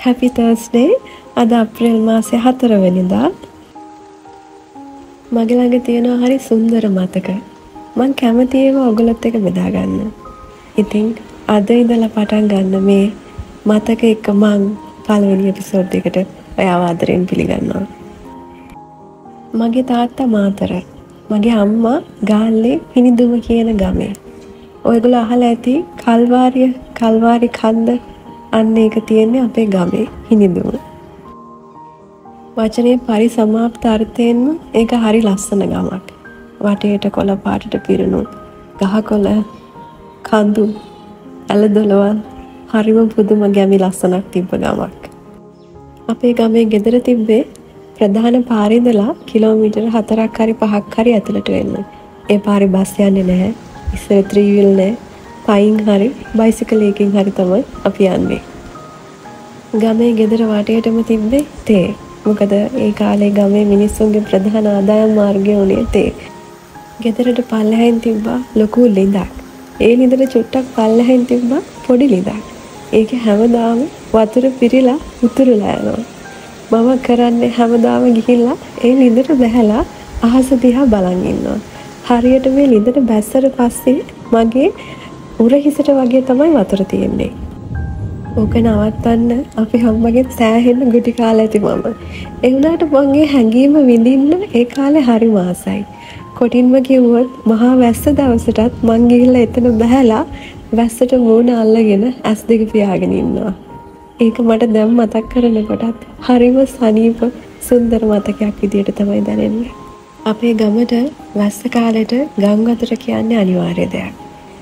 Happy Thursday. අද අප්‍රේල් මාසේ 4 වෙනිදා. මගේ ළඟ තියෙනවා හරි සුන්දර මතක. මං කැමති ඒවා ඔයගොල්ලොත් එක්ක බෙදා ගන්න. ඉතින් අද ඉඳලා පටන් ගන්න මේ මතක එක්ක මං පළවෙනි එපිසෝඩ් එකට ඔයාව ආදරෙන් පිළිගන්නවා. මගේ තාත්තා මාතර. මගේ අම්මා ගාල්ලේ හිනිදුම කියන ගමේ. ඔයගොල්ලෝ අහලා ඇති කල්වාරි කන්ද අන්න ඒක තියෙන්නේ අපේ ගමේ හිනිදුම. වචනේ පරිසමාප්ත අර්ථයෙන්ම ඒක හරි ලස්සන ගමක්. වටේට කොළ පාටට පිරුණු ගහකොළ කඳු ඇලදොලවල් හරිම පුදුම ගැමි ලස්සනක් තිබ්බ ගමක්. අපේ ගමේ ගෙදර තිබ්බේ ප්‍රධාන පාරේ ඉඳලා කිලෝමීටර් 4ක් හරි 5ක් හරි ඇතුළට වෙන්න. ඒ පාරේ බස් යන්නේ නැහැ. ඉස්සර ත්‍රිවිල් නැහැ. පයින් හරි බයිසිකල් එකකින් හරි තමයි අපි යන්නේ. ගමේ ගෙදර වටේටම තිබ්බේ තේ. මොකද ඒ කාලේ ගමේ මිනිස්සුන්ගේ ප්‍රධාන ආදායම් මාර්ගය උනේ තේ. ගෙදරට පල්ලෙහෙන් තිබ්බා ලොකු ලිඳක්. ඒ ලිඳට චුට්ටක් පල්ලෙහෙන් තිබ්බා පොඩි ලිඳක්. ඒකේ හැමදාම වතුර පිරීලා උතුරලා යනවා. මම කරන්නේ හැමදාම ගිහිල්ලා ඒ ලිඳට බැහැලා අහස දිහා බලන් ඉන්නවා. හරියට මේ ලිඳට බැස්සට පස්සේ මගේ උරහිසට වගේ තමයි වතුර තියෙන්නේ. ඕක නවත්තන්න අපි අම්මගෙන් සෑහෙන්න ගුටි කාලා ඇති මම. ඒ වුණාට මගේ හැඟීම විඳින්න ඒ කාලේ හරි මාසයි. කොටින්ම කිව්වොත් මහා වැස්ස දවසටත් මං ගිහිල්ලා එතන බහැලා වැස්සට මූණ අල්ලගෙන ඇස් දෙක පියාගෙන ඉන්නවා. ඒක මට දැන් මතක් කරනකොටත් හරිම සනීප සුන්දර මතකයක් විදියට තමයි දැනෙන්නේ. අපේ ගමට වැස්ස කාලෙට ගම් වතුර කියන්නේ අනිවාර්ය දෙයක්.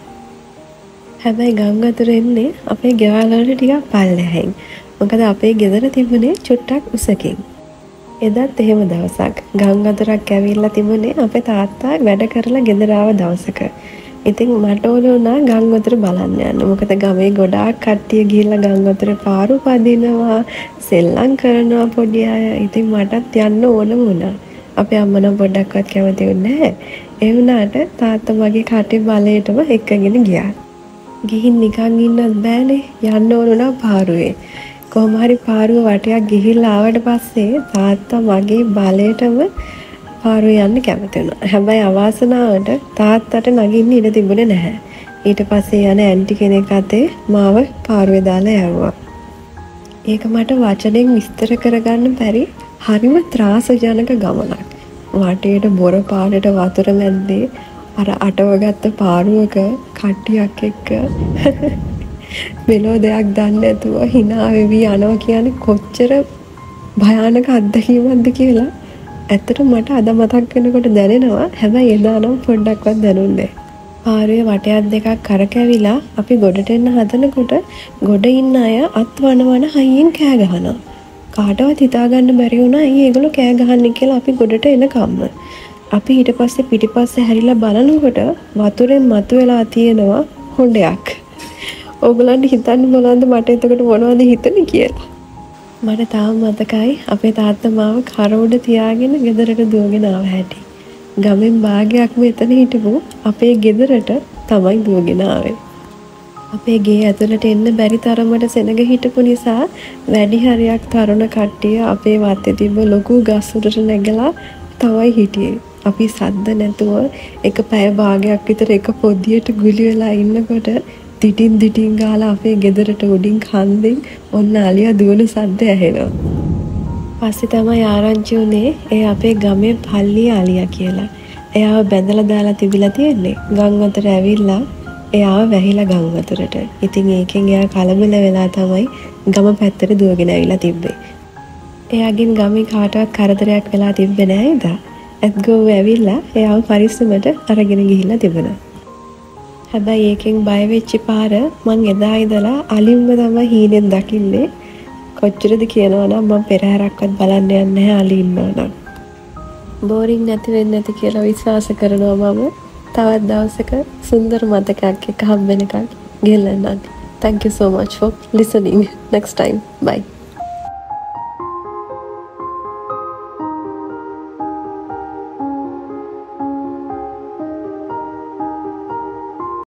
හැබැයි ගම් වතුර එන්නේ අපේ ගෙවල් වලට ටිකක් පල්ලෙහෙන්. මොකද අපේ ගෙදර තිබුණේ චුට්ටක් උසකින්. එදත් එහෙම දවසක් ගම් වතුරක් ඇවිල්ලා තිබුණේ අපේ තාත්තා වැඩ කරලා ගෙදර ආව දවසක. ඉතින් මට ඕන වුණා ගම් වතුර බලන්න යන්න. මොකද ගමේ ගොඩාක් කට්ටිය ගිහිල්ලා ගම් වතුරේ පාරු පදිනවා, සෙල්ලම් කරනවා පොඩි අය. ඉතින් මටත් යන්න ඕන වුණා. අපේ අම්මා නම් පොඩ්ඩක්වත් කැමති වුණේ නැහැ. ඒ වුණාට තාත්තා මගේ කටේ බලයටම එක්කගෙන ගියා. ගිහින් නිකන් ඉන්නත් බෑනේ. යන්න ඕන වුණා පාරුවේ. කොහොම හරි පාරුව වටයක් ගිහිල්ලා ආවට පස්සේ තාත්තා මගේ බලයටම පාරුවේ යන්න කැමති වුණා. හැබැයි අවාසනාවට තාත්තට නගින්න ඉඩ තිබුණේ නැහැ. ඊට පස්සේ යන ඇන්ටි කෙනෙක් අතේ මාව පාරුවේ දාලා යවුවා. ඒක මට වචනෙන් විස්තර කරගන්න බැරි හරිම ත්‍රාසජනක ගමනක්. වටේට බොර පාටට වතුර මැද්දේ අර අටවගත්ත පාරුවක කට්ටියක් එක්ක මෙලෝ දෙයක් දන්නේ නැතුව hina වෙවි යනවා කියන්නේ කොච්චර භයානක අත්දැකීමක්ද කියලා ඇත්තට මට අද මතක් වෙනකොට දැනෙනවා. හැබැයි එදා නම් පොඩ්ඩක්වත් දැනුන්නේ නැහැ. පාරුවේ වටයක් දෙකක් කරකැවිලා අපි ගොඩට එන්න හදනකොට ගොඩ ඉන්න අය අත් වනවන හයියෙන් කෑ ගහනවා. කාටවත් හිතාගන්න බැරි වුණා ඇයි ඒගොල්ලෝ කෑ ගහන්නේ කියලා අපි ගොඩට එනකම්ම. අපි ඊට පස්සේ පිටිපස්සේ හැරිලා බලනකොට වතුරෙන් මතුවලා තියෙනවා හොඬයක්. ඕගොල්ලන්ට හිතන්න බලන්න මට එතකොට මොනවද හිතන්නේ කියලා. මට තාම මතකයි අපේ තාත්තා මාව කර උඩ තියාගෙන ගෙදරට දුවගෙන ආව හැටි. ගමෙන් භාගයක්ම එතන හිටපු අපේ ගෙදරට තමයි දුවගෙන ආවේ. අපේ ගේ ඇතුළට එන්න බැරි තරමට සෙනග හිටපු නිසා වැඩි හරියක් තරුණ කට්ටිය අපේ වත්තේ තිබ්බ ලොකු ගස් උඩට නැගලා තමයි හිටියේ. අපි සද්ද නැතුව එක පැය භාගයක් විතර එක පොදියට ගුලි වෙලා ඉන්නකොට දිටින් ගාලා අපේ ගෙදරට උඩින් කන්දෙන් ඔන්න අලියා දුවන සද්ද ඇහෙනවා. පස්සේ තමයි ආරංචි උනේ ඒ අපේ ගමේ පල්ලිය අලියා කියලා. එයාව බැඳලා දාලා තිබිලා තියෙන්නේ. ගම් වතුර ඇවිල්ලා එයාව වැහිලා ගම් වතුරට. ඉතින් ඒකෙන් එයා කලබල වෙලා තමයි ගම පැත්තට දුවගෙන ඇවිල්ලා තිබ්බේ. එයාගෙන් ගමේ කාටවත් කරදරයක් වෙලා තිබ්බේ නෑ නේද? ඇත්ගොව ඇවිල්ලා එයාව පරිස්සමට අරගෙන ගිහිල්ලා තිබුණා. හැබැයි ඒකෙන් බය වෙච්ච පාර මං එදා ඉඳලා අලින්ම තමයි හීනෙන් දකින්නේ. කොච්චරද කියනවනම් මම පෙරහැරක්වත් බලන්න යන්නේ නැහැ අලි ඉන්නවනම්. බෝරින් නැති වෙන්නේ නැති කියලා විශ්වාස කරනවා මම. තවත් දවසක සුන්දර මතකයක් එක්ක හම්බ වෙනකන් ගෙල්ලන්නම්. Thank you so much for listening. Next time. Bye.